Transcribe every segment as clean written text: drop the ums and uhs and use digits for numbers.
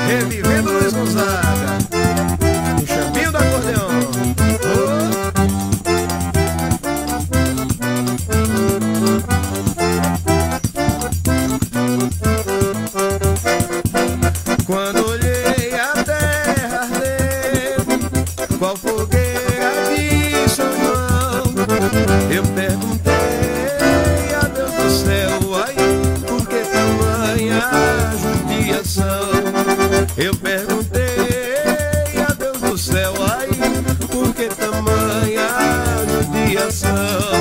Revivendo Luiz Gonzaga, o champinho do acordeão. Quando olhei a terra arder, qual fogueira de São João, eu perguntei a Deus do céu, ai, por que tamanha judiação? Eu perguntei a Deus do céu, ai, por que tamanha judiação?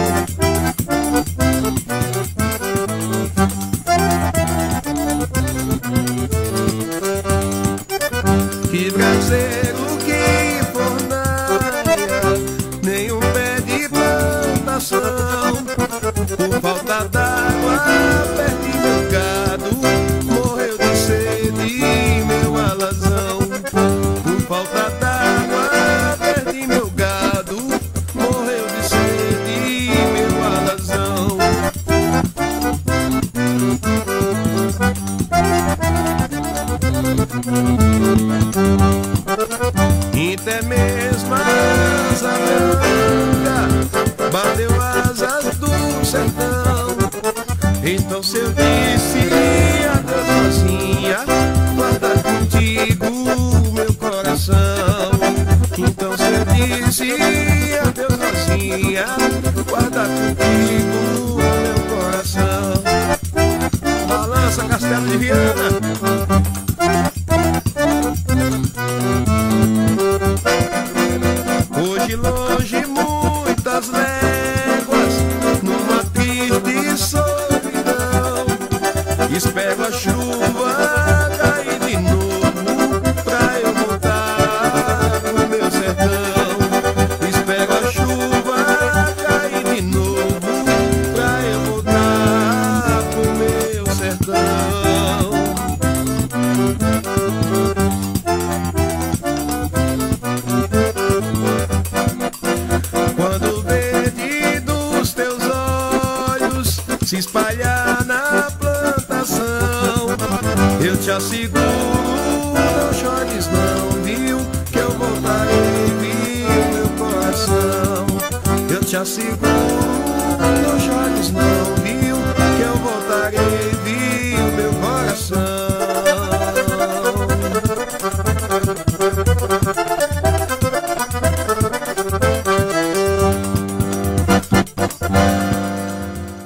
Que braseiro, que fornalha, nenhum pé de plantação. Por falta d'água, perdi meu gado, morreu de sede meu alazão. Por falta d'água, perdi meu gado, morreu de sede meu alazão. Até mesmo a asa branca bateu asas do sertão. Então se eu disse adeus mocinha, guarda contigo meu coração. Então se eu disse adeus mocinha, guarda contigo meu coração. Balança Castelo de Viana. Hoje longe muitas léguas, numa triste solidão, espero a chuva cair de novo pra eu voltar pro meu sertão. Espero a chuva cair de novo pra eu voltar pro meu sertão. Se espalhar na plantação, eu te asseguro, não chores não, viu, que eu voltarei, viu, meu coração. Eu te asseguro, não chores não, viu,